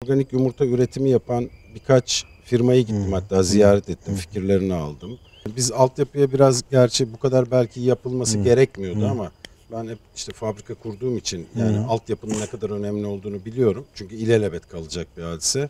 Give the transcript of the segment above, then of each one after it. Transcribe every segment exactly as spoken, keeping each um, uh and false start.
Organik yumurta üretimi yapan birkaç firmayı gittim, Hmm. hatta ziyaret ettim, Hmm. fikirlerini aldım. Biz altyapıya biraz, gerçi bu kadar belki yapılması Hmm. gerekmiyordu Hmm. ama ben hep işte fabrika kurduğum için yani Hmm. altyapının ne kadar önemli olduğunu biliyorum. Çünkü ilelebet kalacak bir hadise.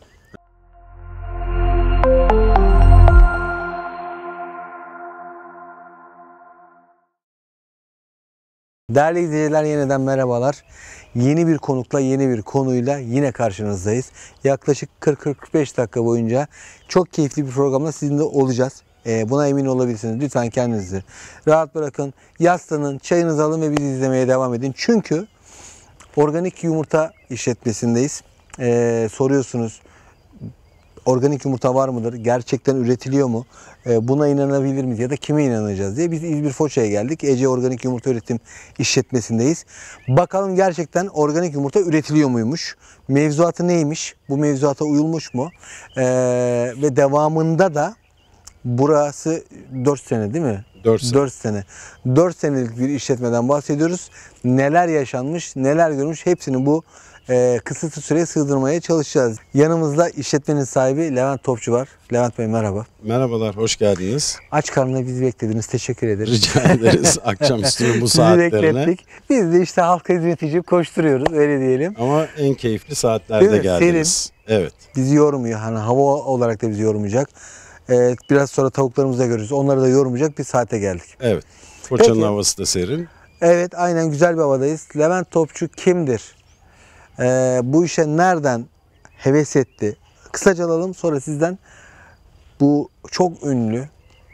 Değerli izleyiciler, yeniden merhabalar. Yeni bir konukla, yeni bir konuyla yine karşınızdayız. Yaklaşık kırk kırk beş dakika boyunca çok keyifli bir programla sizinle olacağız. Ee, buna emin olabilirsiniz. Lütfen kendinizi rahat bırakın. Yaslanın, çayınızı alın ve bizi izlemeye devam edin. Çünkü organik yumurta işletmesindeyiz. Ee, soruyorsunuz, organik yumurta var mıdır? Gerçekten üretiliyor mu? E, buna inanabilir miyiz? Ya da kime inanacağız diye biz İzmir Foça'ya geldik. Ece Organik Yumurta Üretim İşletmesindeyiz. Bakalım gerçekten organik yumurta üretiliyor muymuş? Mevzuatı neymiş? Bu mevzuata uyulmuş mu? E, ve devamında da burası dört sene değil mi? dört sene. dört sene. dört senelik bir işletmeden bahsediyoruz. Neler yaşanmış, neler görmüş, hepsini bu e, kısıtlı süreye sığdırmaya çalışacağız. Yanımızda işletmenin sahibi Levent Topçu var. Levent Bey merhaba. Merhabalar, hoş geldiniz. Aç karnına bizi beklediniz. Teşekkür ederiz. Rica ederiz akşamüstü bu Sizi saatlerine. beklettik. Biz de işte halka hizmet için koşturuyoruz, öyle diyelim. Ama en keyifli saatlerde Değil mi? geldiniz. Evet. Bizi yormuyor. Hani hava olarak da bizi yormayacak. Ee, biraz sonra tavuklarımızı da görürüz. Onları da yormayacak bir saate geldik. Evet. Foça'nın Peki. havası da serin. Evet, aynen, güzel bir havadayız. Levent Topçu kimdir? Ee, bu işe nereden heves etti? Kısaca alalım, sonra sizden bu çok ünlü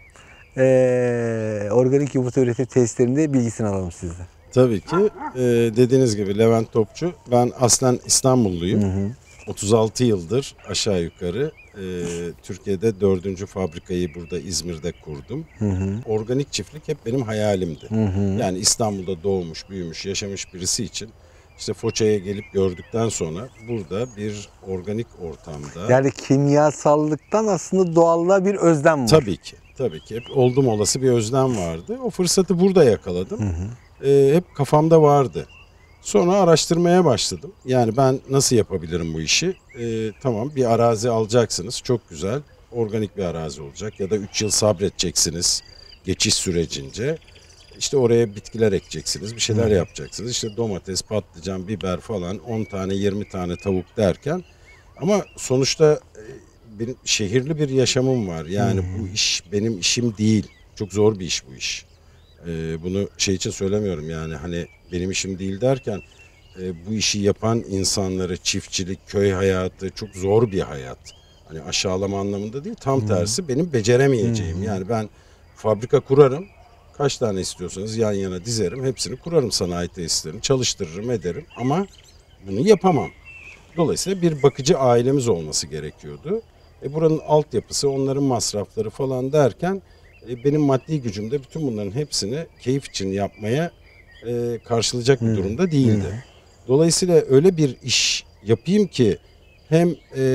ee, organik yumurta üretim tesislerinde bilgisini alalım sizden. Tabii ki. Ee, dediğiniz gibi Levent Topçu. Ben aslen İstanbulluyum. Hı hı. otuz altı yıldır aşağı yukarı e, Türkiye'de dördüncü fabrikayı burada İzmir'de kurdum. Hı hı. Organik çiftlik hep benim hayalimdi. Hı hı. Yani İstanbul'da doğmuş, büyümüş, yaşamış birisi için işte Foça'ya gelip gördükten sonra burada bir organik ortamda... Yani kimyasallıktan aslında doğallığa bir özlem var. Tabii ki. Tabii ki. Hep oldum olası bir özlem vardı. O fırsatı burada yakaladım. Hı hı. Ee, hep kafamda vardı. Sonra araştırmaya başladım. Yani ben nasıl yapabilirim bu işi? Ee, tamam, bir arazi alacaksınız. Çok güzel. Organik bir arazi olacak. Ya da üç yıl sabredeceksiniz geçiş sürecince. İşte oraya bitkiler ekeceksiniz. Bir şeyler Hı. yapacaksınız. İşte domates, patlıcan, biber falan on tane yirmi tane tavuk derken. Ama sonuçta e, benim şehirli bir yaşamım var. Yani Hı. bu iş benim işim değil. Çok zor bir iş bu iş. Ee, bunu şey için söylemiyorum, yani hani benim işim değil derken e, bu işi yapan insanları, çiftçilik, köy hayatı çok zor bir hayat. Hani aşağılama anlamında değil, tam Hı. tersi benim beceremeyeceğim. Hı. Yani ben fabrika kurarım, kaç tane istiyorsanız yan yana dizerim, hepsini kurarım, sanayi tesislerini çalıştırırım, ederim ama bunu yapamam. Dolayısıyla bir bakıcı ailemiz olması gerekiyordu. E buranın altyapısı, onların masrafları falan derken e, benim maddi gücüm de bütün bunların hepsini keyif için yapmaya e, karşılayacak bir Hı. durumda değildi. Hı. Dolayısıyla öyle bir iş yapayım ki hem e,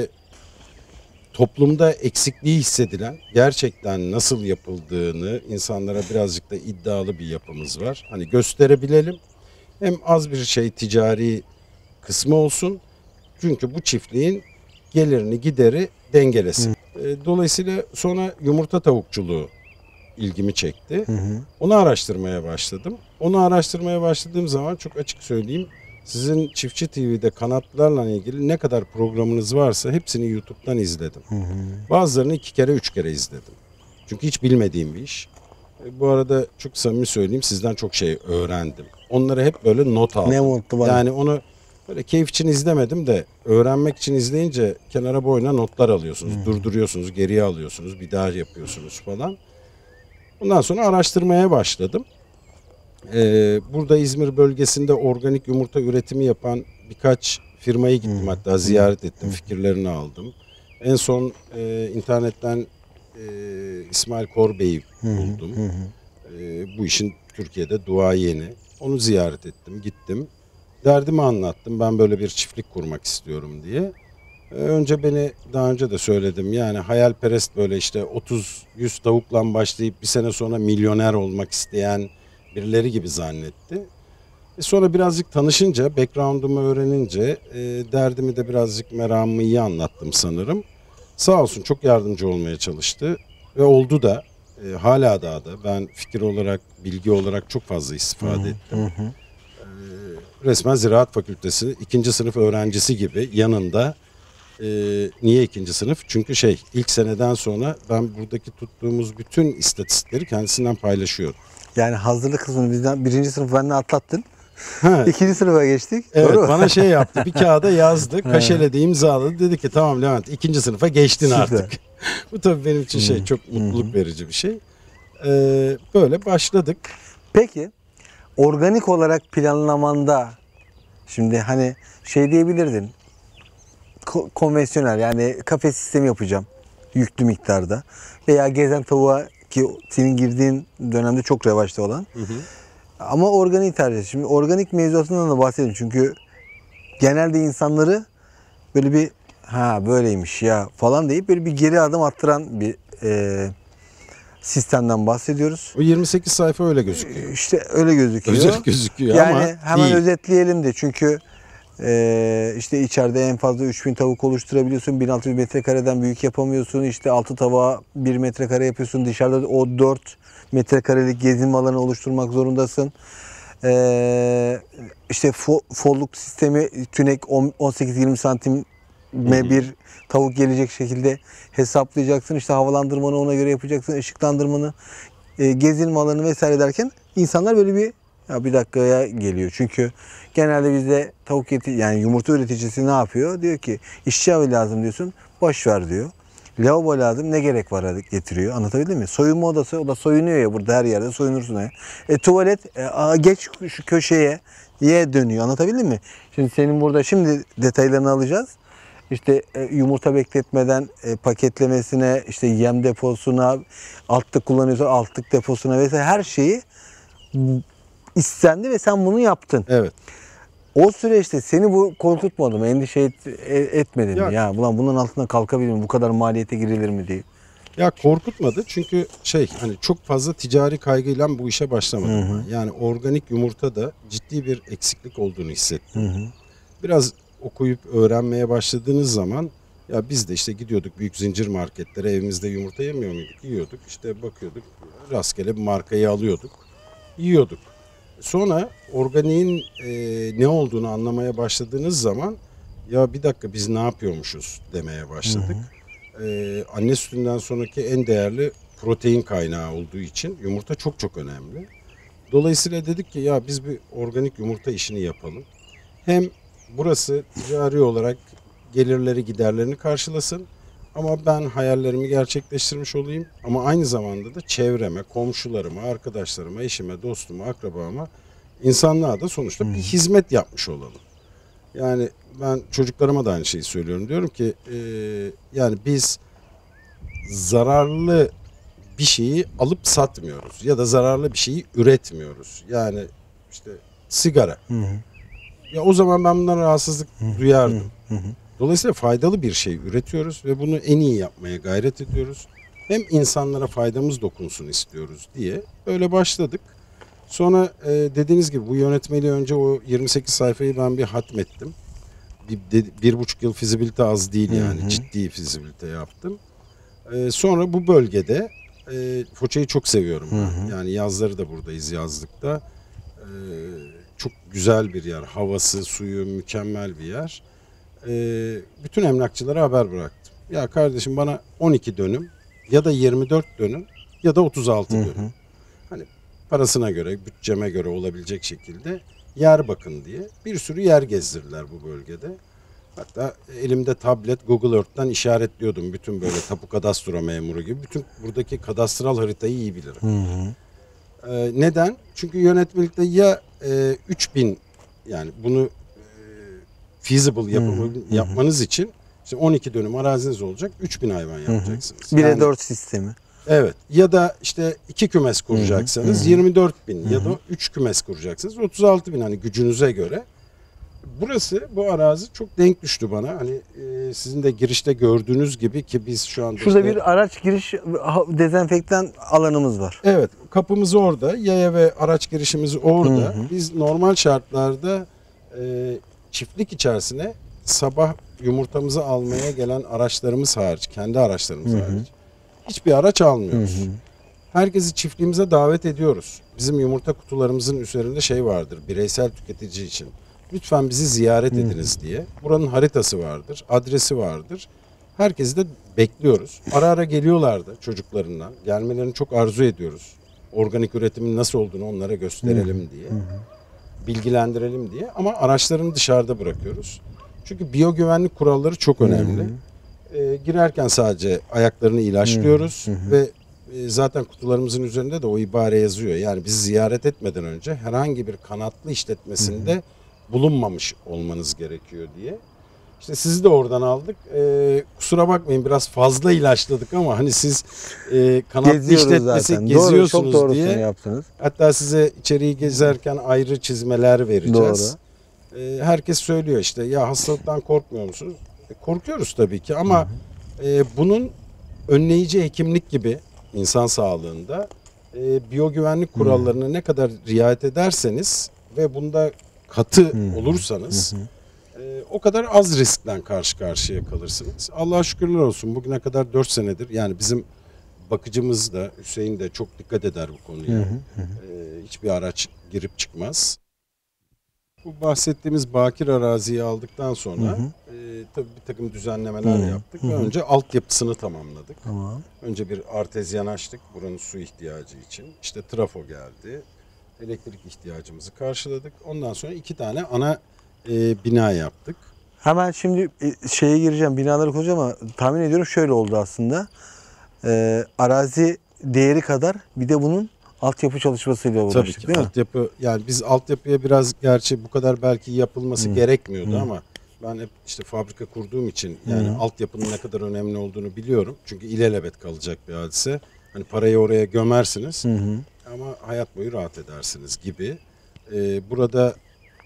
toplumda eksikliği hissedilen, gerçekten nasıl yapıldığını insanlara birazcık da iddialı bir yapımız var. Hani gösterebilelim. Hem az bir şey ticari kısmı olsun. Çünkü bu çiftliğin gelirini gideri dengelesin. E, Dolayısıyla sonra yumurta tavukçuluğu ilgimi çekti. Hı hı. Onu araştırmaya başladım. Onu araştırmaya başladığım zaman çok açık söyleyeyim, sizin Çiftçi T V'de kanatlarla ilgili ne kadar programınız varsa hepsini YouTube'dan izledim. Hı hı. Bazılarını iki kere, üç kere izledim. Çünkü hiç bilmediğim bir iş. E, bu arada çok samimi söyleyeyim, sizden çok şey öğrendim. Onları hep böyle not aldım. Ne mutlu bana. Yani onu böyle keyif için izlemedim de öğrenmek için izleyince kenara boyuna notlar alıyorsunuz. Hı. Durduruyorsunuz, geriye alıyorsunuz, bir daha yapıyorsunuz falan. Ondan sonra araştırmaya başladım. Ee, burada İzmir bölgesinde organik yumurta üretimi yapan birkaç firmayı gittim, Hı. hatta ziyaret ettim, Hı. fikirlerini aldım. En son e, internetten e, İsmail Korbey'i buldum. Hı hı. E, bu işin Türkiye'de duayeni. Onu ziyaret ettim, gittim. Derdimi anlattım, ben böyle bir çiftlik kurmak istiyorum diye. E, önce beni, daha önce de söyledim, yani hayalperest, böyle işte otuz yüz tavukla başlayıp bir sene sonra milyoner olmak isteyen birileri gibi zannetti. E sonra birazcık tanışınca, background'umu öğrenince, e, derdimi de birazcık meramımı iyi anlattım sanırım. Sağ olsun çok yardımcı olmaya çalıştı ve oldu da. E, hala daha da ben fikir olarak, bilgi olarak çok fazla istifade ettim. Hı hı. E, resmen Ziraat Fakültesi ikinci sınıf öğrencisi gibi yanında. E, niye ikinci sınıf? Çünkü şey ilk seneden sonra ben buradaki tuttuğumuz bütün istatistikleri kendisinden paylaşıyorum. Yani hazırlık kısmını bizden birinci sınıf benimle atlattın. Ha, İkinci sınıfa geçtik. evet, Doğru mu? bana şey yaptı, bir kağıda yazdı, kaşeledi, imzaladı, dedi ki tamam Levent ikinci sınıfa geçtin Süper. artık. Bu tabii benim için şey çok mutluluk verici bir şey. E, böyle başladık. Peki organik olarak planlamanda şimdi hani şey diyebilirdin, ko- konvansiyonel yani kafes sistemi yapacağım yüklü miktarda veya gezen tavuğa ki senin girdiğin dönemde çok revaçta olan. Hı hı. Ama organik tercih. Şimdi organik mevzuatından da bahsedelim çünkü genelde insanları böyle bir ha böyleymiş ya falan deyip böyle bir geri adım attıran bir e, sistemden bahsediyoruz. O yirmi sekiz sayfa öyle gözüküyor. İşte öyle gözüküyor. Özel gözüküyor yani ama hemen değil. özetleyelim de çünkü e, işte içeride en fazla üç bin tavuk oluşturabiliyorsun. bin altı yüz metrekareden büyük yapamıyorsun. İşte altı tavuğa bir metrekare yapıyorsun. Dışarıda o dört metrekarelik gezinme alanı oluşturmak zorundasın. E, işte fo, folluk sistemi tünek on sekiz yirmi santime bir tavuk gelecek şekilde hesaplayacaksın. İşte havalandırmanı ona göre yapacaksın. Işıklandırmanı, e, gezinme alanı vesaire derken insanlar böyle bir ya bir dakikaya geliyor. Çünkü genelde bizde tavuk eti yani yumurta üreticisi ne yapıyor? Diyor ki işçi avı lazım diyorsun. Boş ver diyor. Lavabo lazım ne gerek var getiriyor. Anlatabildim mi? Soyunma odası o da soyunuyor ya burada her yerde soyunursun ya. E tuvalet e, a, geç şu köşeye ye dönüyor. Anlatabildim mi? Şimdi senin burada şimdi detaylarını alacağız. İşte e, yumurta bekletmeden e, paketlemesine, işte yem deposuna, altlık kullanıyorsa altlık deposuna vesaire her şeyi istendi ve sen bunu yaptın. Evet. O süreçte seni bu korkutmadı mı? Endişe et, e, etmedin Ya- mi? Ya ulan bunun altından kalkabilir mi? Bu kadar maliyete girilir mi diye. Ya korkutmadı çünkü şey hani çok fazla ticari kaygıyla bu işe başlamadım ben. Yani organik yumurtada ciddi bir eksiklik olduğunu hissettim. Hı hı. Biraz okuyup öğrenmeye başladığınız zaman ya biz de işte gidiyorduk büyük zincir marketlere, evimizde yumurta yemiyor muyduk? Yiyorduk. İşte bakıyorduk rastgele bir markayı alıyorduk. Yiyorduk. Sonra organiğin e, ne olduğunu anlamaya başladığınız zaman ya bir dakika biz ne yapıyormuşuz demeye başladık. E, anne sütünden sonraki en değerli protein kaynağı olduğu için yumurta çok çok önemli. Dolayısıyla dedik ki ya biz bir organik yumurta işini yapalım. Hem burası ticari olarak gelirleri giderlerini karşılasın ama ben hayallerimi gerçekleştirmiş olayım ama aynı zamanda da çevreme, komşularıma, arkadaşlarıma, eşime, dostuma, akrabama, insanlığa da sonuçta bir hizmet yapmış olalım. Yani ben çocuklarıma da aynı şeyi söylüyorum. Diyorum ki e, yani biz zararlı bir şeyi alıp satmıyoruz ya da zararlı bir şeyi üretmiyoruz. Yani işte sigara. Hı hı. Ya o zaman ben bundan rahatsızlık duyardım. Hı hı. Dolayısıyla faydalı bir şey üretiyoruz ve bunu en iyi yapmaya gayret ediyoruz. Hem insanlara faydamız dokunsun istiyoruz diye öyle başladık. Sonra e, dediğiniz gibi bu yönetmeliği önce o yirmi sekiz sayfayı ben bir hatmettim. Bir, de, bir buçuk yıl fizibilite az değil yani Hı hı. ciddi fizibilite yaptım. E, sonra bu bölgede e, Foça'yı çok seviyorum ben. Hı hı. Yani yazları da buradayız yazlıkta. E, çok güzel bir yer. Havası, suyu mükemmel bir yer. Ee, bütün emlakçılara haber bıraktım. Ya kardeşim bana on iki dönüm ya da yirmi dört dönüm ya da otuz altı Hı hı. dönüm. Hani parasına göre, bütçeme göre olabilecek şekilde yer bakın diye bir sürü yer gezdirdiler bu bölgede. Hatta elimde tablet Google Earth'ten işaretliyordum bütün böyle tapu kadastro memuru gibi. Bütün buradaki kadastral haritayı iyi bilirim. Hı hı. Ee, neden? Çünkü yönetmelikte ya e, üç bin yani bunu e, feasible yapımı, yapmanız için işte on iki dönüm araziniz olacak. üç bin hayvan yapacaksınız. bire Yani, dört sistemi. evet. Ya da işte iki kümes kuracaksanız yirmi dört bin ya da üç kümes kuracaksınız otuz altı bin hani gücünüze göre. Burası, bu arazi çok denk düştü bana. Hani e, sizin de girişte gördüğünüz gibi ki biz şu anda Şurada işte, bir araç giriş ha- dezenfektan alanımız var. evet, kapımız orada, yaya ve araç girişimiz orada. Hı hı. Biz normal şartlarda e, çiftlik içerisine sabah yumurtamızı almaya gelen araçlarımız hariç, kendi araçlarımız Hı hı. hariç hiçbir araç almıyoruz. Hı hı. Herkesi çiftliğimize davet ediyoruz. Bizim yumurta kutularımızın üzerinde şey vardır, bireysel tüketici için. Lütfen bizi ziyaret ediniz diye. Buranın haritası vardır, adresi vardır. Herkesi de bekliyoruz. Ara ara geliyorlardı çocuklarından. Gelmelerini çok arzu ediyoruz. Organik üretimin nasıl olduğunu onlara gösterelim diye. Bilgilendirelim diye. Ama araçlarını dışarıda bırakıyoruz. Çünkü biyogüvenlik kuralları çok önemli. Ee, girerken sadece ayaklarını ilaçlıyoruz ve e, zaten kutularımızın üzerinde de o ibare yazıyor. Yani bizi ziyaret etmeden önce herhangi bir kanatlı işletmesinde bulunmamış olmanız gerekiyor diye. İşte sizi de oradan aldık. Ee, kusura bakmayın biraz fazla ilaçladık ama hani siz e, kanatlı Geziyoruz işletmesi zaten. Doğru, çok geziyorsunuz doğrusunu diye. yaptınız. Hatta size içeriği gezerken ayrı çizmeler vereceğiz. Doğru. Ee, herkes söylüyor işte ya hastalıktan korkmuyor musunuz? E, korkuyoruz tabii ki ama e, bunun önleyici hekimlik gibi insan sağlığında e, biyogüvenlik kurallarına ne kadar riayet ederseniz ve bunda katı olursanız e, o kadar az riskten karşı karşıya kalırsınız. Allah'a şükürler olsun bugüne kadar dört senedir yani bizim bakıcımız da Hüseyin de çok dikkat eder bu konuya. E, hiçbir araç girip çıkmaz. Bu bahsettiğimiz bakir araziyi aldıktan sonra Hı hı. e, tabii bir takım düzenlemeler Hı hı. yaptık Hı ve hı. önce altyapısını tamamladık. Tamam. Önce bir artezyen açtık buranın su ihtiyacı için. İşte trafo geldi. Elektrik ihtiyacımızı karşıladık. Ondan sonra iki tane ana e, bina yaptık. Hemen şimdi e, şeye gireceğim, binaları konuşacağım ama tahmin ediyorum şöyle oldu aslında. Ee, arazi değeri kadar bir de bunun altyapı çalışmasıyla Tabii uğraştık ki değil mi? altyapı yani biz altyapıya biraz gerçi bu kadar belki yapılması Hı. gerekmiyordu Hı. ama ben hep işte fabrika kurduğum için yani Hı. altyapının ne kadar önemli olduğunu biliyorum. Çünkü ilelebet kalacak bir hadise. Hani parayı oraya gömersiniz Hı hı. ama hayat boyu rahat edersiniz gibi. Ee, burada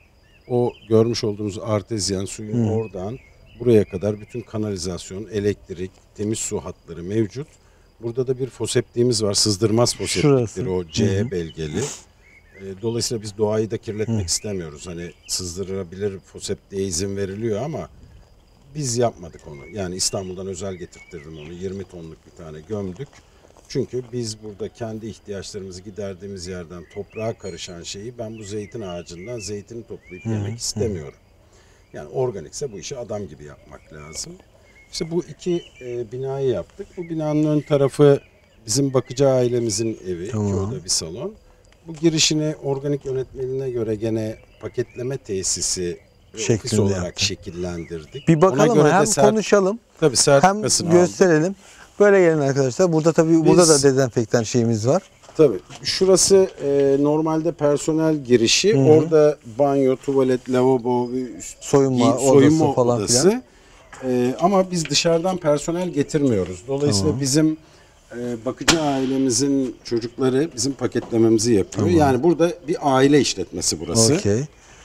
o görmüş olduğunuz artezyen suyun Hı. oradan buraya kadar bütün kanalizasyon, elektrik, temiz su hatları mevcut. Burada da bir foseptiğimiz var. Sızdırmaz foseptiktir Şurası. o C Hı hı. belgeli. E, Dolayısıyla biz doğayı da kirletmek istemiyoruz. Hani sızdırabilir foseptiğe izin veriliyor ama biz yapmadık onu. Yani İstanbul'dan özel getirttirdim onu. yirmi tonluk bir tane gömdük. Çünkü biz burada kendi ihtiyaçlarımızı giderdiğimiz yerden toprağa karışan şeyi ben bu zeytin ağacından zeytini toplayıp yemek istemiyorum. Yani organikse bu işi adam gibi yapmak lazım. İşte bu iki e, binayı yaptık. Bu binanın ön tarafı bizim bakıcı ailemizin evi. Tamam. İki oda bir salon. Bu girişini organik yönetmeliğine göre gene paketleme tesisi ve ofis Şeklinde olarak yaptın. şekillendirdik. Bir bakalım Ona göre hem de sert, konuşalım tabii hem sertifikasını aldık. gösterelim. Böyle gelin arkadaşlar. Burada tabii burada da dezenfektan şeyimiz var. Tabii. Şurası e, normalde personel girişi. Orada banyo, tuvalet, lavabo ve üst, Soyunma giy- soyunma odası falan odası. filan. E, ama biz dışarıdan personel getirmiyoruz. Dolayısıyla Tamam. bizim e, bakıcı ailemizin çocukları bizim paketlememizi yapıyor. Yani burada bir aile işletmesi burası. Okey.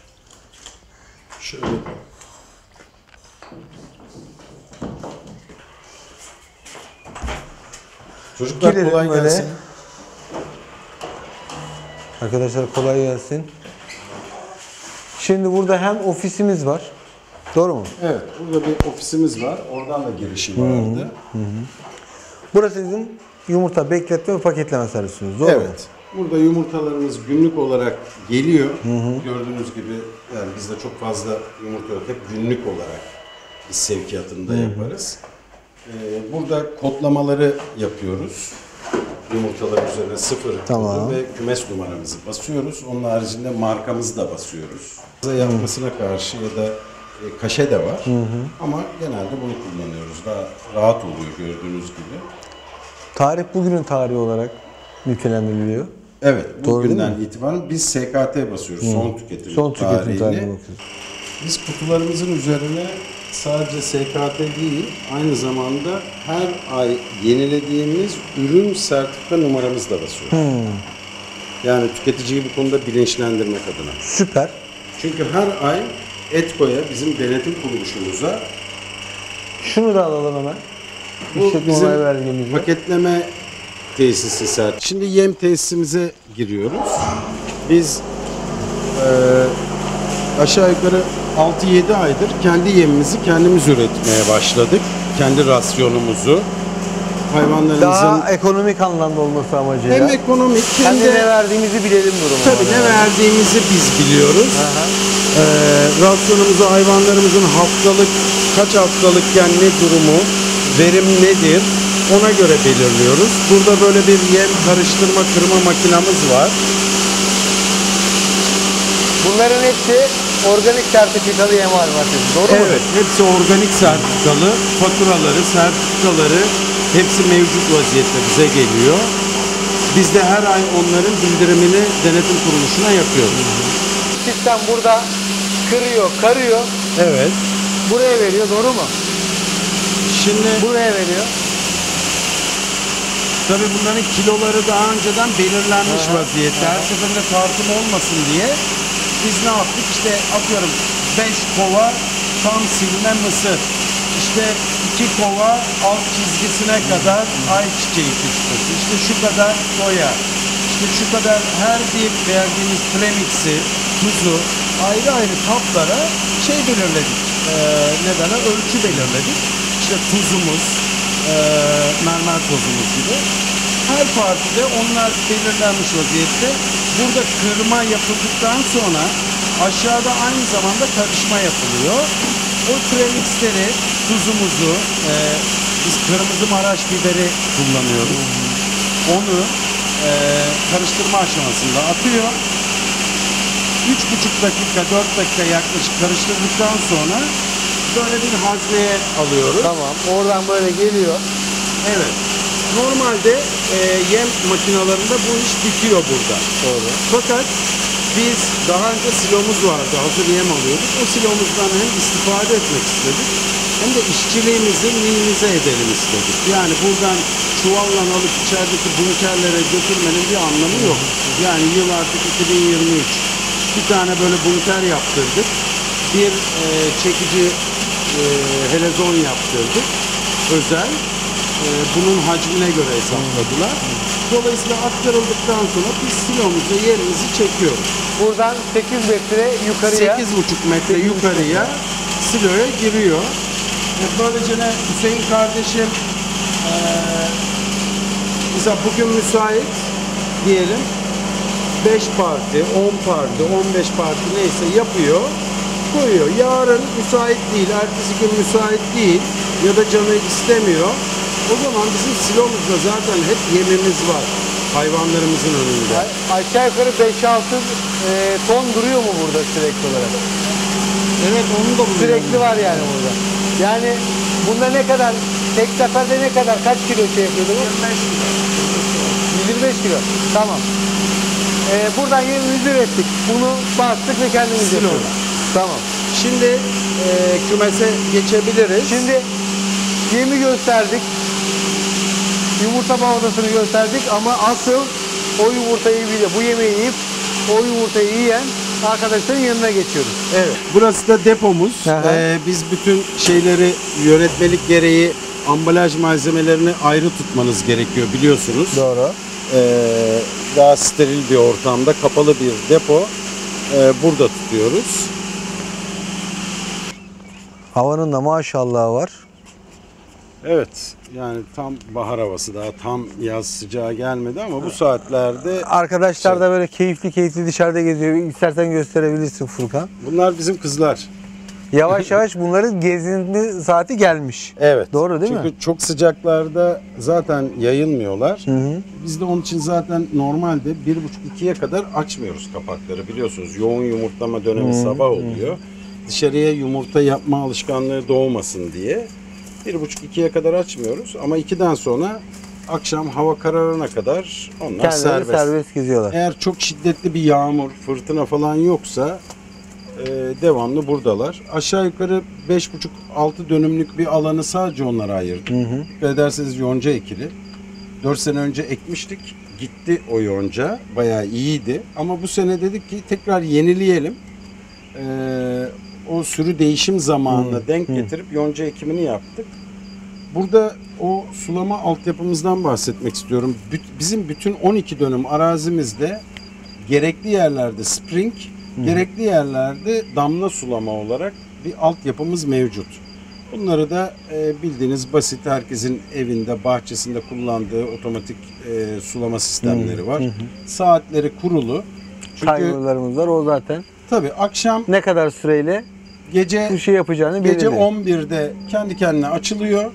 Şöyle. Çocuklar Girelim kolay böyle. gelsin. Arkadaşlar kolay gelsin. Şimdi burada hem ofisimiz var. Doğru mu? Evet, burada bir ofisimiz var. Oradan da girişi vardı. Burası sizin yumurta bekletme ve paketleme servisiniz. Doğru mu? Evet. Burada yumurtalarımız günlük olarak geliyor. Gördüğünüz gibi yani bizde çok fazla yumurta yok. Hep günlük olarak biz sevkiyatında yaparız. Ee, burada kodlamaları yapıyoruz. Yumurtalar üzerine sıfır Tamam. kodu ve kümes numaramızı basıyoruz. Onun haricinde markamızı da basıyoruz. Yapmasına karşı ya da e, kaşe de var. Ama genelde bunu kullanıyoruz. Daha rahat oluyor gördüğünüz gibi. Tarih bugünün tarihi olarak nitelendiriliyor. Evet, Doğru değil bugünden itibaren biz S K T basıyoruz. Son tüketim Son tüketim tarihini. tarihine bakıyoruz. Biz kutularımızın üzerine sadece S K T değil, aynı zamanda her ay yenilediğimiz ürün sertifika numaramızı da basıyoruz. Yani tüketiciyi bu konuda bilinçlendirmek adına. Süper. Çünkü her ay Etko'ya, bizim denetim kuruluşumuza Şunu da alalım hemen. bu İşletme bizim onay belgemizi. paketleme tesisi Sert. Şimdi yem tesisimize giriyoruz. Biz e, aşağı yukarı altı yedi aydır kendi yemimizi kendimiz üretmeye başladık. Kendi rasyonumuzu. Hayvanlarımızın Daha ekonomik anlamda olması amacıyla. hem ekonomik hem Kendi de ne verdiğimizi bilelim durumu. tabii ne verdiğimizi biz biliyoruz. Aha. Ee, rasyonumuzu hayvanlarımızın haftalık, kaç haftalıkken ne durumu, verim nedir ona göre belirliyoruz. Burada böyle bir yem karıştırma kırma makinamız var. Bunların hepsi organik sertifikalı yem marifeti. Doğru mu? Evet, hepsi organik sertifikalı, faturaları, sertifikaları hepsi mevcut vaziyette bize geliyor. Biz de her ay onların bildirimini denetim kuruluşuna yapıyoruz. Sistem burada kırıyor, karıyor, Evet. buraya veriyor. Doğru mu? Şimdi Buraya veriyor. tabii bunların kiloları daha önceden belirlenmiş Aha, vaziyette. Her seferinde tartım olmasın diye biz ne yaptık? İşte atıyorum beş kova tam silme mısır. İşte iki kova alt çizgisine kadar ayçiçeği fıstığı. İşte şu kadar soya. İşte şu kadar her bir verdiğimiz premix'i, tuzu ayrı ayrı kaplara şey belirledik. Ee, ne derler? Ölçü belirledik. İşte tuzumuz, e, mermer tozumuz gibi. Her partide onlar belirlenmiş vaziyette. Burada kırma yapıldıktan sonra aşağıda aynı zamanda karışma yapılıyor. O premixleri, tuzumuzu, e, biz kırmızı Maraş biberi kullanıyoruz. Onu e, karıştırma aşamasında atıyor. üç buçuk dakika, dört dakika yaklaşık karıştırdıktan sonra böyle bir hazneye alıyoruz. Tamam. Oradan böyle geliyor. Evet. Normalde e, yem makinalarında bu iş bitiyor burada. Doğru. Fakat biz daha önce silomuz vardı. Hazır yem alıyorduk. O silomuzdan hem istifade etmek istedik hem de işçiliğimizi minimize edelim istedik. Yani buradan çuvalla alıp içerideki bunkerlere götürmenin bir anlamı yok. Yani yıl artık iki bin yirmi üç. Bir tane böyle bunker yaptırdık. Bir e, çekici e, helezon yaptırdık. Özel. E, bunun hacmine göre hesapladılar. Dolayısıyla aktarıldıktan sonra biz silomuza yerimizi çekiyoruz. Buradan sekiz metre yukarıya. sekiz buçuk metre yukarıya siloya giriyor. E, böylece ne Hüseyin kardeşim e, mesela bugün müsait diyelim beş parti, on parti, on beş parti neyse yapıyor, koyuyor. Yarın müsait değil, ertesi gün müsait değil ya da canı istemiyor. O zaman bizim silomuzda zaten hep yemimiz var hayvanlarımızın önünde. A- Aşağı yukarı beş altı e, ton duruyor mu burada sürekli olarak? Evet, onu da buluyorum. Sürekli var yani burada. Yani bunda ne kadar, tek seferde ne kadar, kaç kilo şey yapıyordu bu? yüz yirmi beş kilo. Tamam. Ee, buradan yemimizi ürettik. Bunu bastık ve kendimiz Silo. yapıyoruz. Tamam. Şimdi e, kümese geçebiliriz. Şimdi yemi gösterdik. Yumurta bağladasını gösterdik ama asıl o yumurtayı bile, bu yemeği yiyip o yumurtayı yiyen arkadaşların yanına geçiyoruz. Evet. Burası da depomuz. Aha. Ee, biz bütün şeyleri yönetmelik gereği ambalaj malzemelerini ayrı tutmanız gerekiyor biliyorsunuz. Doğru. Ee, daha steril bir ortamda kapalı bir depo. Ee, burada tutuyoruz. Havanın da maşallahı var. Evet. Yani tam bahar havası, daha tam yaz sıcağı gelmedi ama bu saatlerde Arkadaşlar da böyle keyifli keyifli dışarıda geziyor. İstersen gösterebilirsin Furkan. bunlar bizim kızlar. Yavaş yavaş bunların gezinti saati gelmiş. Evet. Doğru değil Çünkü mi? çok sıcaklarda zaten yayılmıyorlar. Hı hı. Biz de onun için zaten normalde bir buçuk ikiye kadar açmıyoruz kapakları biliyorsunuz. Yoğun yumurtlama dönemi sabah oluyor. Dışarıya yumurta yapma alışkanlığı doğmasın diye bir buçuk ikiye kadar açmıyoruz. Ama ikiden sonra akşam hava kararına kadar onlar Kendileri serbest. serbest geziyorlar. Eğer çok şiddetli bir yağmur, fırtına falan yoksa e, devamlı buradalar. Aşağı yukarı beş buçuk altı dönümlük bir alanı sadece onlara ayırdık. Hı hı. Dikkat ederseniz yonca ekili. dört sene önce ekmiştik. Gitti o yonca. Bayağı iyiydi. Ama bu sene dedik ki tekrar yenileyelim. Ee, o sürü değişim zamanına denk getirip yonca ekimini yaptık. Burada o sulama altyapımızdan bahsetmek istiyorum. Bizim bütün on iki dönüm arazimizde gerekli yerlerde spring, gerekli yerlerde damla sulama olarak bir altyapımız mevcut. Bunları da e, bildiğiniz basit, herkesin evinde, bahçesinde kullandığı otomatik e, sulama sistemleri var. Hı hı. Saatleri kurulu. Timer'larımız var o zaten. Tabii akşam ne kadar süreyle gece bu şey yapacağını gece belirli. on birde kendi kendine açılıyor.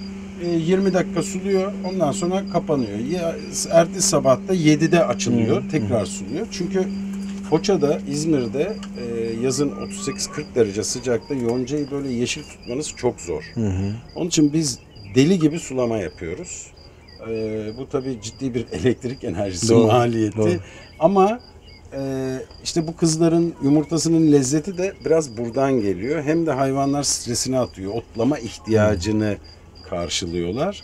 E, yirmi dakika suluyor. Ondan sonra kapanıyor. Ya, ertesi sabahta yedide açılıyor. Hı hı. Tekrar suluyor. Çünkü Foça'da, İzmir'de e, yazın otuz sekiz kırk derece sıcakta yoncayı böyle yeşil tutmanız çok zor. Hı hı. Onun için biz deli gibi sulama yapıyoruz. E, bu tabii ciddi bir elektrik enerjisi doğru, maliyeti. Doğru. Ama e, işte bu kızların yumurtasının lezzeti de biraz buradan geliyor. Hem de hayvanlar stresini atıyor. Otlama ihtiyacını hı. karşılıyorlar.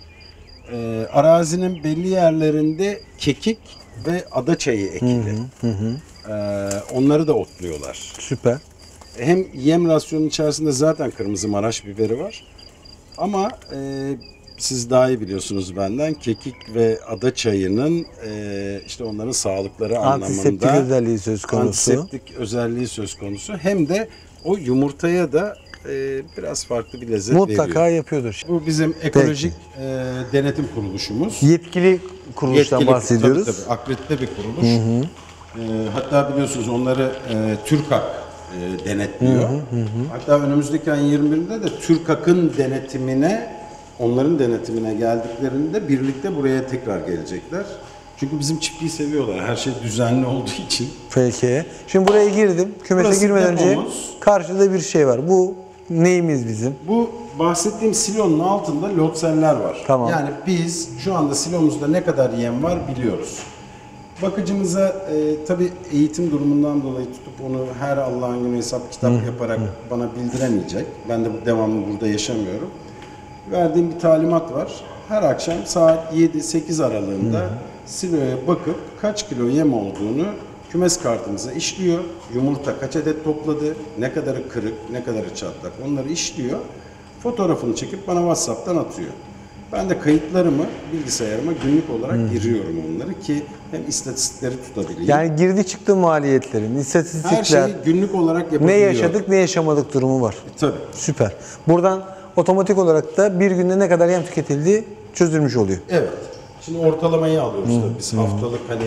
E, arazinin belli yerlerinde kekik ve adaçayı ekili. Hı hı hı. Ee, onları da otluyorlar. Süper. Hem yem rasyonunun içerisinde zaten kırmızı Maraş biberi var. Ama e, siz daha iyi biliyorsunuz benden, kekik ve adaçayının e, işte onların sağlıkları antiseptik anlamında özelliği söz konusu. Antiseptik özelliği söz konusu. Hem de o yumurtaya da e, biraz farklı bir lezzet mutlaka veriyor. Mutlaka yapıyordur. Bu bizim ekolojik e, denetim kuruluşumuz. Yetkili kuruluştan Yetkili, bahsediyoruz. Tabii, tabii, akredite bir kuruluş. Hı hı. E, hatta biliyorsunuz onları e, TÜRKAK e, denetliyor. Hı hı hı. Hatta önümüzdeki ayın yirmi birinde de TÜRKAK'ın denetimine, onların denetimine geldiklerinde birlikte buraya tekrar gelecekler. Çünkü bizim çiftliği seviyorlar. Her şey düzenli olduğu için. Peki. Şimdi buraya girdim. Kümese burası girmeden önce karşıda bir şey var. Bu neyimiz bizim? Bu bahsettiğim silonun altında lotseller var. Tamam. Yani biz şu anda silomuzda ne kadar yem var biliyoruz. Bakıcımıza e, tabii eğitim durumundan dolayı tutup onu her Allah'ın günü hesap kitap hı, yaparak hı. bana bildiremeyecek. Ben de devamlı burada yaşamıyorum. Verdiğim bir talimat var. Her akşam saat yedi sekiz aralığında hı. siloya bakıp kaç kilo yem olduğunu kümes kartımıza işliyor. Yumurta kaç adet topladı, ne kadarı kırık, ne kadarı çatlak onları işliyor. Fotoğrafını çekip bana WhatsApp'tan atıyor. Ben de kayıtlarımı bilgisayarıma günlük olarak hmm. giriyorum onları ki hem istatistikleri tutabileyim. Yani girdi çıktı maliyetlerin, istatistikler. Her şeyi günlük olarak yapabiliyor. Ne yaşadık ne yaşamadık durumu var. E, tabii. Süper. Buradan otomatik olarak da bir günde ne kadar yem tüketildiği çözülmüş oluyor. Evet. Şimdi ortalamayı alıyoruz hmm. tabii. Biz hmm. haftalık hani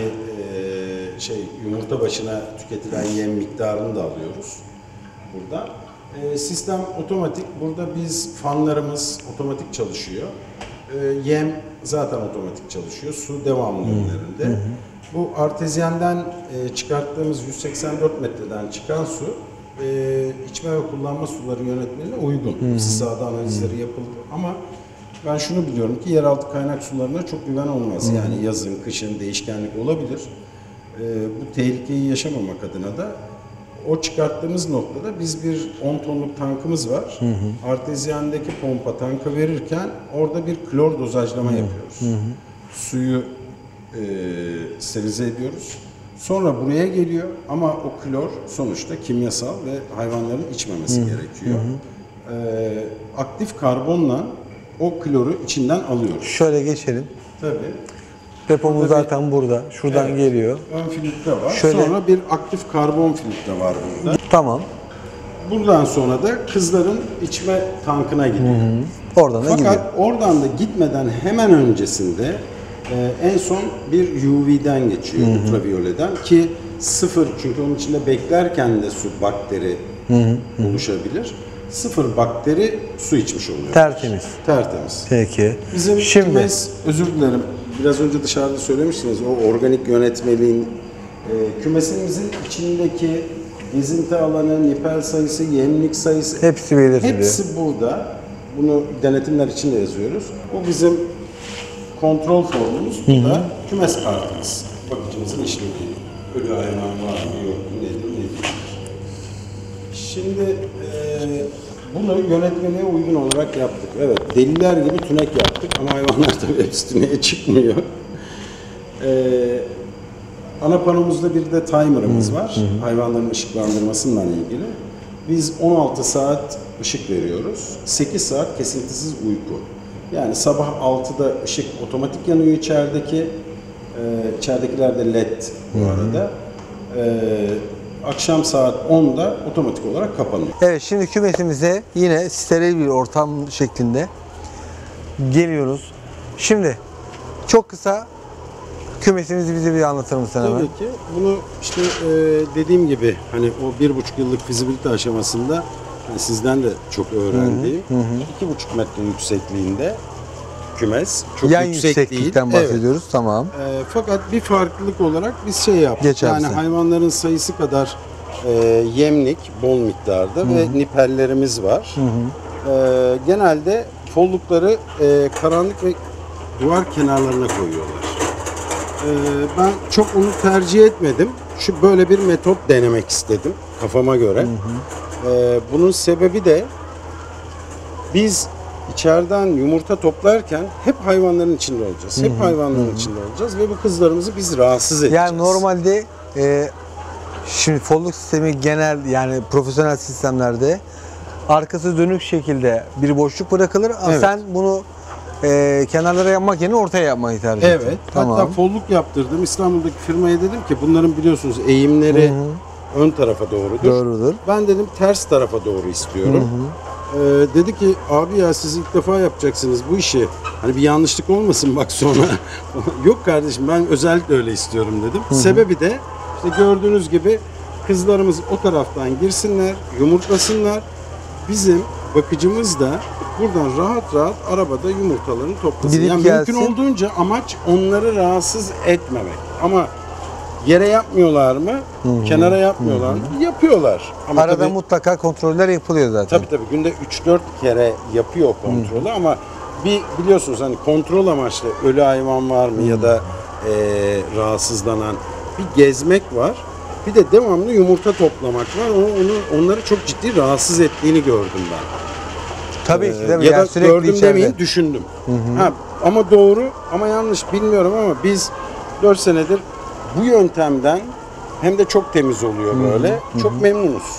e, şey yumurta başına tüketilen yem miktarını da alıyoruz burada. E, sistem otomatik. Burada biz fanlarımız otomatik çalışıyor. E, yem zaten otomatik çalışıyor. Su devamlı önlerinde. Hı hı. Bu artezyenden e, çıkarttığımız yüz seksen dört metreden çıkan su e, içme ve kullanma suları yönetmeliğine uygun. Sahada analizleri yapıldı ama ben şunu biliyorum ki yeraltı kaynak sularına çok güven olmaz. Hı hı. Yani yazın, kışın değişkenlik olabilir. E, bu tehlikeyi yaşamamak adına da o çıkarttığımız noktada biz bir on tonluk tankımız var. Hı hı. Artezyendeki pompa tanka verirken orada bir klor dozajlama hı hı. yapıyoruz. Hı hı. Suyu e, sterilize ediyoruz. Sonra buraya geliyor ama o klor sonuçta kimyasal ve hayvanların içmemesi hı hı. gerekiyor. Hı hı. E, aktif karbonla o kloru içinden alıyoruz. Şöyle geçelim. Tabii. Depomuz zaten bir, burada. Şuradan evet, geliyor. Ön filtre var. Şöyle, sonra bir aktif karbon filtre var burada. Tamam. Buradan sonra da kızların içme tankına gidiyor. Hı hı. Oradan da Fakat gidiyor. Fakat oradan da gitmeden hemen öncesinde e, en son bir U V'den geçiyor, hı hı. ultraviyoleden ki sıfır çünkü onun içinde beklerken de su bakteri hı hı. oluşabilir. Sıfır bakteri su içmiş oluyor. Tertemiz. Tertemiz. Peki. Bizim Şimdi kümes, özür dilerim. Biraz önce dışarıda söylemiştiniz o organik yönetmeliğin e, kümesimizin içindeki gezinti alanı, nipel sayısı, yemlik sayısı hepsi belirtiliyor. Hepsi burada. Bunu denetimler için de yazıyoruz. Bu bizim kontrol formumuz. Bu da kümes kartımız. Bakıcımızın işlediği. Ölü hayvan var mı yok mu nedir nedir. Şimdi e, bunu yönetmeliğe uygun olarak yaptık. Evet, deliler gibi tünek yaptık ama hayvanlar tabii hepsi tüneğe çıkmıyor. Ee, ana panomuzda bir de timer'ımız var. Hı hı. Hayvanların ışıklandırmasıyla ilgili. Biz on altı saat ışık veriyoruz. sekiz saat kesintisiz uyku. Yani sabah altıda ışık otomatik yanıyor içerideki. Ee, içeridekiler de led bu arada. Ee, akşam saat onda otomatik olarak kapanıyor. Evet, şimdi kümesimize yine steril bir ortam şeklinde geliyoruz. Şimdi çok kısa kümesimizi bize bir anlatır mısın hemen? Tabii ki. Bunu işte e, dediğim gibi hani o bir buçuk yıllık fizibilite aşamasında hani sizden de çok öğrendiğim Hı hı. iki buçuk metre yüksekliğinde kümes. Çok Yan yüksek yükseklikten değil. bahsediyoruz. Tamam. Evet. E, fakat bir farklılık olarak biz şey yaptık. Geç abi yani sen. hayvanların sayısı kadar e, yemlik bol miktarda ve nipellerimiz var. Hı hı. E, genelde follukları e, karanlık ve duvar kenarlarına koyuyorlar. E, ben çok onu tercih etmedim. Şu böyle bir metot denemek istedim kafama göre. Hı hı. E, bunun sebebi de biz içeriden yumurta toplarken hep hayvanların içinde olacağız. Hep hayvanların içinde olacağız ve bu kızlarımızı biz rahatsız edeceğiz. Yani normalde e, şimdi folluk sistemi genel yani profesyonel sistemlerde arkası dönük şekilde bir boşluk bırakılır. Ama Evet. sen bunu e, kenarlara yapmak yerine ortaya yapmayı tercih ettin. Evet. Tamam. Hatta folluk yaptırdım. İstanbul'daki firmaya dedim ki bunların biliyorsunuz eğimleri Hı hı. ön tarafa doğrudur. Doğrudur. Ben dedim ters tarafa doğru istiyorum. Ee, dedi ki abi ya siz ilk defa yapacaksınız bu işi. Hani bir yanlışlık olmasın bak sonra. Yok kardeşim ben özellikle öyle istiyorum dedim. Hı hı. Sebebi de işte gördüğünüz gibi kızlarımız o taraftan girsinler, yumurtlasınlar. Bizim bakıcımız da buradan rahat rahat arabada yumurtalarını toplasın. Gidip yani gelsin. mümkün olduğunca amaç onları rahatsız etmemek. Ama yere yapmıyorlar mı? Hı-hı. Kenara yapmıyorlar mı? Yapıyorlar. Ama arada tabii, mutlaka kontroller yapılıyor zaten. tabii tabii günde üç dört kere yapıyor kontrolü Hı-hı. ama bir biliyorsunuz hani kontrol amaçlı ölü hayvan var mı Hı-hı. ya da e, rahatsızlanan bir gezmek var. Bir de devamlı yumurta toplamak var. Onu, onu onları çok ciddi rahatsız ettiğini gördüm ben. Tabii ki değil mi? Ya Yani da sürekli gördüm içeride. demeyin düşündüm. Hı hı. Ha, ama doğru ama yanlış bilmiyorum ama biz dört senedir bu yöntemden hem de çok temiz oluyor böyle. Hı hı. Çok memnunuz.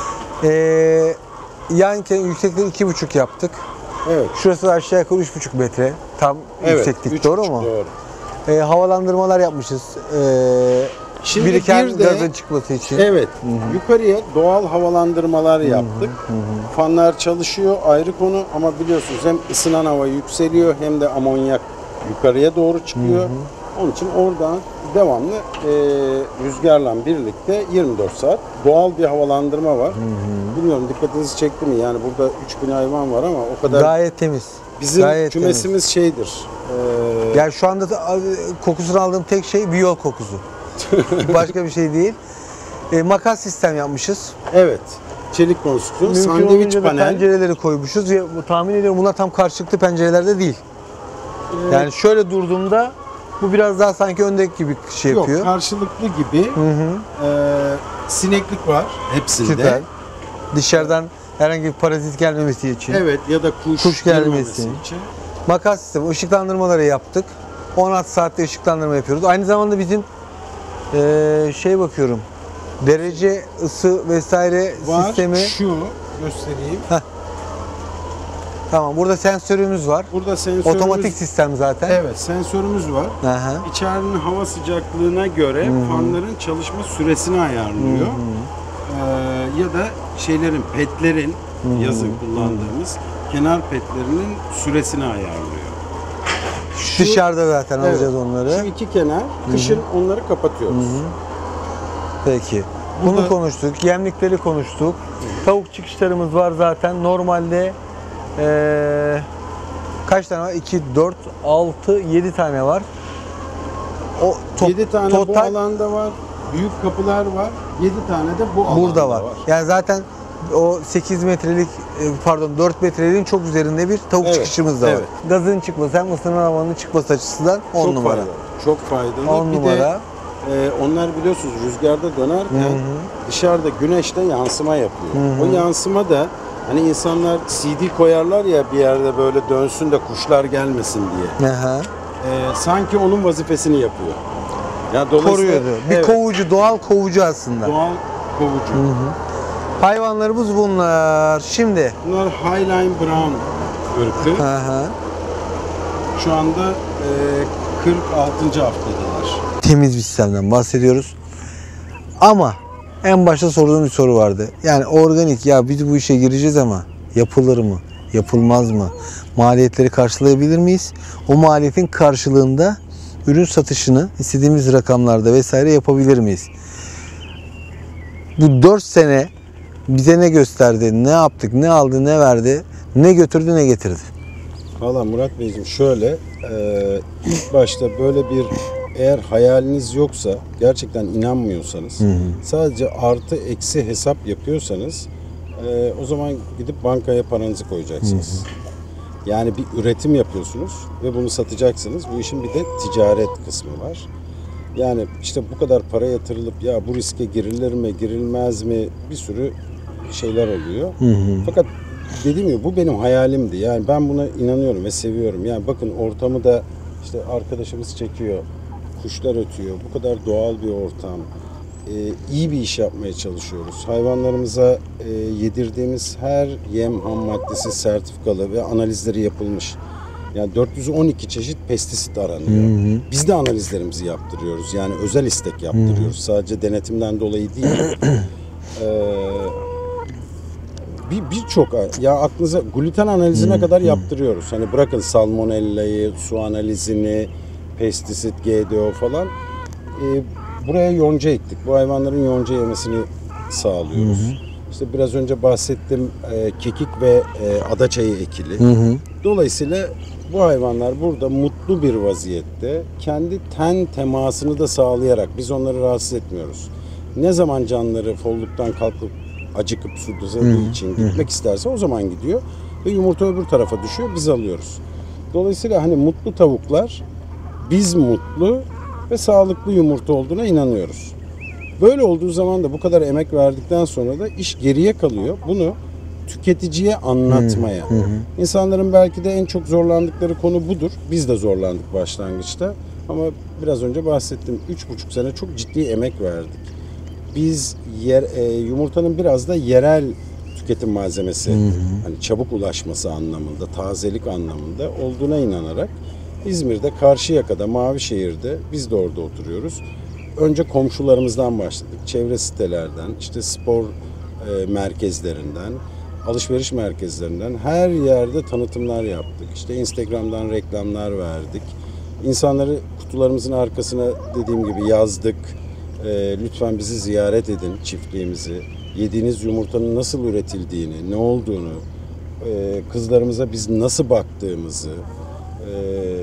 Ee, yan yüksekliği iki buçuk yaptık. Evet. Şurası da aşağı yukarı üç buçuk metre. Tam Evet, yükseklik üç doğru buçuk, mu? Doğru. Ee, havalandırmalar yapmışız. Ee, Şimdi biriken bir de, gazın çıkması için. Evet. Hı-hı. Yukarıya doğal havalandırmalar yaptık. Hı-hı. Hı-hı. Fanlar çalışıyor ayrı konu ama biliyorsunuz hem ısınan hava yükseliyor hem de amonyak yukarıya doğru çıkıyor. Hı-hı. Onun için oradan devamlı e, rüzgarla birlikte yirmi dört saat doğal bir havalandırma var. Hı-hı. Bilmiyorum dikkatinizi çekti mi? Yani burada üç bin hayvan var ama o kadar gayet temiz. Bizim gayet kümesimiz temiz. şeydir. E, yani şu anda da, kokusunu aldığım tek şey biyol kokusu. Başka bir şey değil. E, makas sistem yapmışız. Evet. Çelik konstrüksiyon, Mümkün sandviç olunca da panel. pencereleri koymuşuz. Ya, bu tahmin ediyorum bunlar tam karşılıklı pencerelerde değil. Evet. Yani şöyle durduğumda bu biraz daha sanki öndeki gibi şey yapıyor. Yok, karşılıklı gibi. Hı hı. Ee, sineklik var hepsinde. Süper. Dışarıdan herhangi bir parazit gelmemesi için. Evet ya da kuş, kuş gelmesi için. Makas sistemi, ışıklandırmaları yaptık. on altı saatte ışıklandırma yapıyoruz. Aynı zamanda bizim Ee, şey bakıyorum. Derece, ısı vesaire var, sistemi. Şu göstereyim. Heh. Tamam. Burada sensörümüz var. Burada sensörümüz. Otomatik sistem zaten. Evet, sensörümüz var. Aha. İçerinin hava sıcaklığına göre Hı-hı. fanların çalışma süresini ayarlıyor. Ee, ya da şeylerin, petlerin Hı-hı. yazın kullandığımız Hı-hı. kenar petlerinin süresini ayarlıyor. Şu, Dışarıda zaten evet, alacağız onları. Şu iki kenar, kışın Hı-hı. onları kapatıyoruz. Hı-hı. Peki. Bunu Burada... konuştuk, yemlikleri konuştuk. Hı-hı. Tavuk çıkışlarımız var zaten. Normalde ee, kaç tane var? iki, dört, altı, yedi tane var. O to- yedi tane total... bu alanda var. Büyük kapılar var. yedi tane de bu alanda Burada var. var. Yani zaten o sekiz metrelik pardon dört metreliğin çok üzerinde bir tavuk evet, çıkışımız da var. Evet. Gazın çıkması hem ısınan havanın çıkması açısından on çok numara. Faydalı, çok faydalı. on bir numara. De e, onlar biliyorsunuz rüzgarda dönerken Hı-hı. dışarıda güneşte yansıma yapıyor. Hı-hı. O yansıma da hani insanlar C D koyarlar ya bir yerde böyle dönsün de kuşlar gelmesin diye. Aha. E, sanki onun vazifesini yapıyor. Yani dolayısıyla koruyordu. Bir evet, kovucu, doğal kovucu aslında. Doğal kovucu. Hı-hı. Hayvanlarımız bunlar. Şimdi. Bunlar Highline Brown ırkı. Aha. Şu anda e, kırk altıncı haftadalar. Temiz bir sistemden bahsediyoruz. Ama en başta sorduğum bir soru vardı. Yani organik, ya biz bu işe gireceğiz ama yapılır mı? Yapılmaz mı? Maliyetleri karşılayabilir miyiz? O maliyetin karşılığında ürün satışını istediğimiz rakamlarda vesaire yapabilir miyiz? Bu dört sene bize ne gösterdi, ne yaptık, ne aldı, ne verdi, ne götürdü, ne getirdi? Valla Murat Beyciğim şöyle, e, ilk başta böyle bir, eğer hayaliniz yoksa, gerçekten inanmıyorsanız, hı hı. sadece artı eksi hesap yapıyorsanız, e, o zaman gidip bankaya paranızı koyacaksınız. Hı hı. Yani bir üretim yapıyorsunuz ve bunu satacaksınız. Bu işin bir de ticaret kısmı var. Yani işte bu kadar para yatırılıp ya bu riske girilir mi, girilmez mi, bir sürü şeyler oluyor. Hı hı. Fakat dediğim gibi bu benim hayalimdi. Yani ben buna inanıyorum ve seviyorum. Yani bakın ortamı da işte arkadaşımız çekiyor. Kuşlar ötüyor. Bu kadar doğal bir ortam. Ee, iyi bir iş yapmaya çalışıyoruz. Hayvanlarımıza e, yedirdiğimiz her yem ham maddesi sertifikalı ve analizleri yapılmış. Yani dört yüz on iki çeşit pestisit aranıyor. Hı hı. Biz de analizlerimizi yaptırıyoruz. Yani özel istek yaptırıyoruz. Hı hı. Sadece denetimden dolayı değil. ee, bir birçok ya aklınıza gluten analizine hmm, kadar hmm. yaptırıyoruz. Hani bırakın salmonellayı, su analizini, pestisit, G D O falan. Ee, buraya yonca ektik. Bu hayvanların yonca yemesini sağlıyoruz. Hmm. İşte biraz önce bahsettim e, kekik ve e, adaçayı ekili. Hmm. Dolayısıyla bu hayvanlar burada mutlu bir vaziyette kendi ten temasını da sağlayarak biz onları rahatsız etmiyoruz. Ne zaman canları folluktan kalkıp acıkıp susadığı için gitmek isterse o zaman gidiyor ve yumurta öbür tarafa düşüyor, biz alıyoruz. Dolayısıyla hani mutlu tavuklar, biz mutlu ve sağlıklı yumurta olduğuna inanıyoruz. Böyle olduğu zaman da bu kadar emek verdikten sonra da iş geriye kalıyor. Bunu tüketiciye anlatmaya. Hı hı. İnsanların belki de en çok zorlandıkları konu budur. Biz de zorlandık başlangıçta ama biraz önce bahsettim. Üç buçuk sene çok ciddi emek verdik. Biz yer, e, yumurtanın biraz da yerel tüketim malzemesi, hı hı. hani çabuk ulaşması anlamında, tazelik anlamında olduğuna inanarak İzmir'de, Karşıyaka'da, Mavişehir'de, biz de orada oturuyoruz. Önce komşularımızdan başladık. Çevre sitelerden, işte spor e, merkezlerinden, alışveriş merkezlerinden her yerde tanıtımlar yaptık. İşte Instagram'dan reklamlar verdik. İnsanları kutularımızın arkasına dediğim gibi yazdık. E, lütfen bizi ziyaret edin, çiftliğimizi. Yediğiniz yumurtanın nasıl üretildiğini, ne olduğunu, e, kızlarımıza biz nasıl baktığımızı e,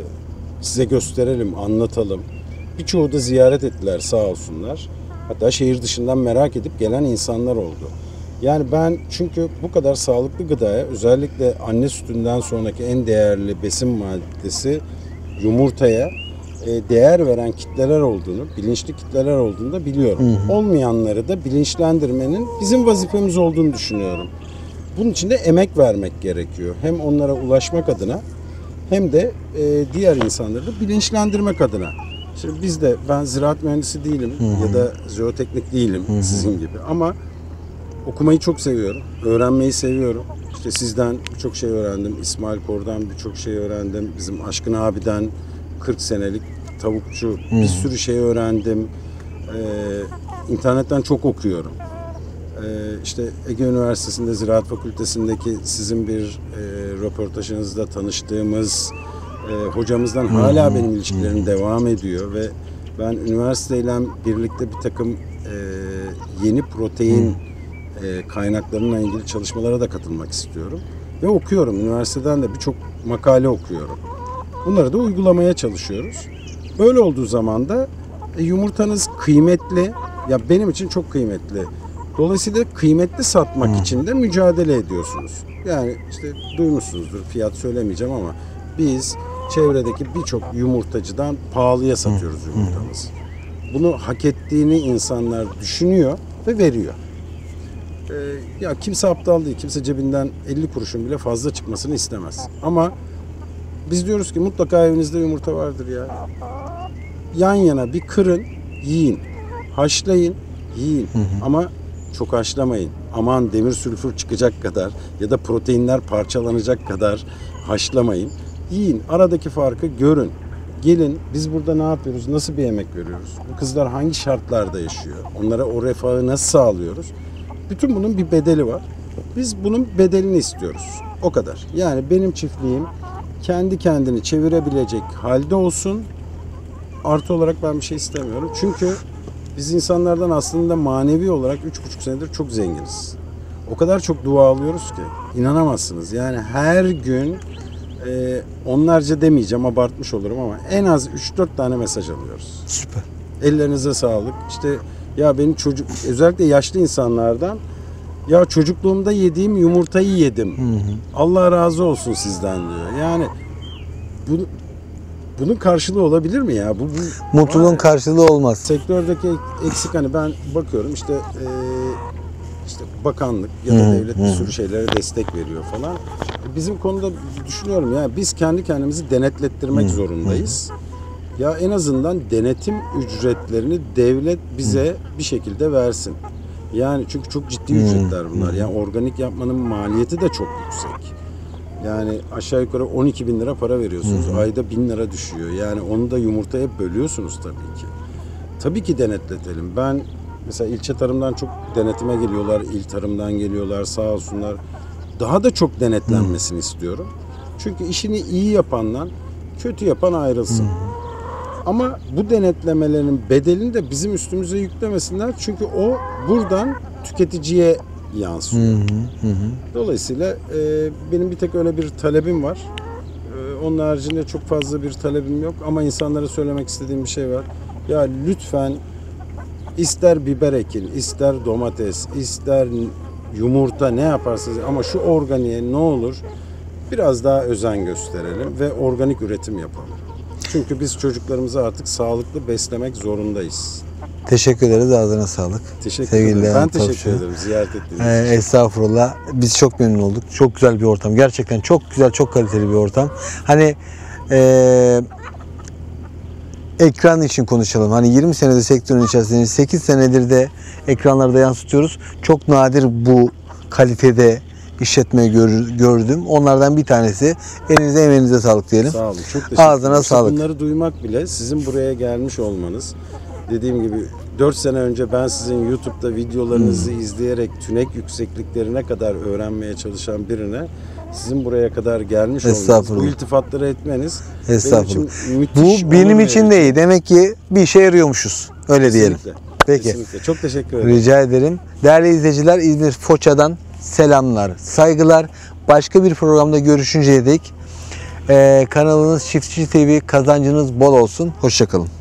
size gösterelim, anlatalım. Birçoğu da ziyaret ettiler sağ olsunlar. Hatta şehir dışından merak edip gelen insanlar oldu. Yani ben çünkü bu kadar sağlıklı gıdaya, özellikle anne sütünden sonraki en değerli besin maddesi yumurtaya değer veren kitleler olduğunu, bilinçli kitleler olduğunu da biliyorum. Hı hı. Olmayanları da bilinçlendirmenin bizim vazifemiz olduğunu düşünüyorum. Bunun için de emek vermek gerekiyor. Hem onlara ulaşmak adına hem de e, diğer insanları da bilinçlendirmek adına. Şimdi biz de, ben ziraat mühendisi değilim, hı hı. ya da zooteknik değilim, hı hı. sizin gibi, ama okumayı çok seviyorum, öğrenmeyi seviyorum. İşte sizden birçok şey öğrendim, İsmail Kor'dan birçok şey öğrendim, bizim Aşkın abiden kırk senelik tavukçu, hı. bir sürü şey öğrendim. Ee, internetten çok okuyorum. Ee, işte Ege Üniversitesi'nde Ziraat Fakültesi'ndeki sizin bir e, röportajınızda tanıştığımız e, hocamızdan hı. hala benim ilişkilerim hı. devam ediyor ve ben üniversiteyle birlikte bir takım e, yeni protein e, kaynaklarına ilgili çalışmalara da katılmak istiyorum. Ve okuyorum. Üniversiteden de birçok makale okuyorum. Bunları da uygulamaya çalışıyoruz. Böyle olduğu zaman da e, yumurtanız kıymetli. Ya benim için çok kıymetli. Dolayısıyla kıymetli satmak hmm. için de mücadele ediyorsunuz. Yani işte duymuşsunuzdur, fiyat söylemeyeceğim ama biz çevredeki birçok yumurtacıdan pahalıya satıyoruz hmm. yumurtamızı. Bunu hak ettiğini insanlar düşünüyor ve veriyor. Ee, ya kimse aptal değil. Kimse cebinden elli kuruşun bile fazla çıkmasını istemez. Ama biz diyoruz ki mutlaka evinizde yumurta vardır ya. Yan yana bir kırın, yiyin. Haşlayın, yiyin. Hı hı. Ama çok haşlamayın. Aman demir sülfür çıkacak kadar ya da proteinler parçalanacak kadar haşlamayın. Yiyin. Aradaki farkı görün. Gelin biz burada ne yapıyoruz? Nasıl bir yemek veriyoruz? Bu kızlar hangi şartlarda yaşıyor? Onlara o refahı nasıl sağlıyoruz? Bütün bunun bir bedeli var. Biz bunun bedelini istiyoruz. O kadar. Yani benim çiftliğim kendi kendini çevirebilecek halde olsun. Artı olarak ben bir şey istemiyorum. Çünkü biz insanlardan aslında manevi olarak üç buçuk senedir çok zenginiz. O kadar çok dua alıyoruz ki inanamazsınız. Yani her gün e, onlarca demeyeceğim, abartmış olurum ama en az üç dört tane mesaj alıyoruz. Süper. Ellerinize sağlık. İşte ya benim çocuk, özellikle yaşlı insanlardan, ya çocukluğumda yediğim yumurtayı yedim. Hı hı. Allah razı olsun sizden diyor. Yani bunu bunun karşılığı olabilir mi ya? Bu, bu Mutluluğun var. karşılığı olmaz. Sektördeki eksik, hani ben bakıyorum işte e, işte bakanlık ya da Hı, devlet bir hı. sürü şeylere destek veriyor falan. Bizim konuda düşünüyorum ya, biz kendi kendimizi denetlettirmek Hı, zorundayız. Ya en azından denetim ücretlerini devlet bize bir şekilde versin. Yani çünkü çok ciddi ücretler bunlar. Yani organik yapmanın maliyeti de çok yüksek. Yani aşağı yukarı on iki bin lira para veriyorsunuz. Hı hı. Ayda bin lira düşüyor. Yani onu da yumurtaya bölüyorsunuz tabii ki. Tabii ki denetletelim. Ben mesela ilçe tarımdan çok denetime geliyorlar. İl tarımdan geliyorlar, sağ olsunlar. Daha da çok denetlenmesini hı. istiyorum. Çünkü işini iyi yapandan kötü yapan ayrılsın. Hı hı. Ama bu denetlemelerin bedelini de bizim üstümüze yüklemesinler. Çünkü o buradan tüketiciye yansıyor. Hı hı hı. Dolayısıyla e, benim bir tek öyle bir talebim var. E, onun haricinde çok fazla bir talebim yok. Ama insanlara söylemek istediğim bir şey var. Ya lütfen ister biber ekin, ister domates, ister yumurta, ne yaparsanız, ama şu organiğe ne olur biraz daha özen gösterelim ve organik üretim yapalım. Çünkü biz çocuklarımızı artık sağlıklı beslemek zorundayız. Teşekkür ederiz. Ağzına sağlık. Teşekkür Sevgili ederim. Ben Levent teşekkür Tavşan. ederim ziyaret ettiğiniz Ee, için. estağfurullah. Biz çok memnun olduk. Çok güzel bir ortam. Gerçekten çok güzel, çok kaliteli bir ortam. Hani ee, ekran için konuşalım. Hani yirmi senedir sektörün içerisinde, sekiz senedir de ekranlarda yansıtıyoruz. Çok nadir bu kalitede işletme gör, gördüm. Onlardan bir tanesi. Elinize emeğinize sağlık diyelim. Sağ olun. Çok teşekkür Ağzına ederim. sağlık. Bunları duymak bile, sizin buraya gelmiş olmanız. Dediğim gibi dört sene önce ben sizin YouTube'da videolarınızı hmm. izleyerek tünek yüksekliklerine kadar öğrenmeye çalışan birine sizin buraya kadar gelmiş olmanız, bu iltifatları etmeniz benim için müthiş. Bu benim için de iyi. Demek ki bir işe yarıyormuşuz. Öyle Kesinlikle. diyelim. Peki. Kesinlikle. Çok teşekkür ederim. Rica ederim. Değerli izleyiciler, İzmir Foça'dan selamlar, saygılar. Başka bir programda görüşünceye dek e, kanalınız Çiftçi T V, kazancınız bol olsun. Hoşça kalın.